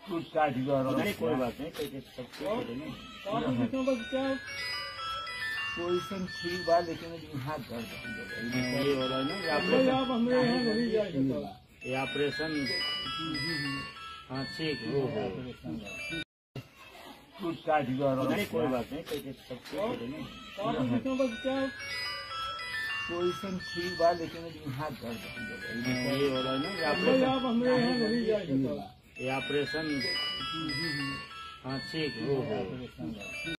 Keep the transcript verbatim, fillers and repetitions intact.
कुछ काट नहीं कोई बात नहीं, कोई सब क्या पोजिशन ठीक बा, लेकिन हाथ दर्द ये हो रहा है ना, ये ऑपरेशन। हाँ ठीक हो कुछ काट नहीं कोई बात नहीं, कोई सब क्या पोजिशन ठीक बा, लेकिन हाथ दर्द ये हो रहा है ना, ये ऑपरेशन। हाँ ठीक हो